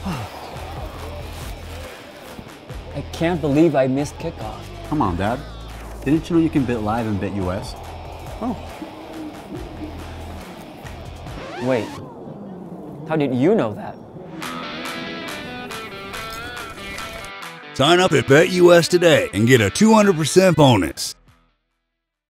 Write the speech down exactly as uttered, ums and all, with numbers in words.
I can't believe I missed kickoff. Come on, Dad. Didn't you know you can bet live and BetUS? Oh. Wait. How did you know that? Sign up at BetUS today and get a two hundred percent bonus.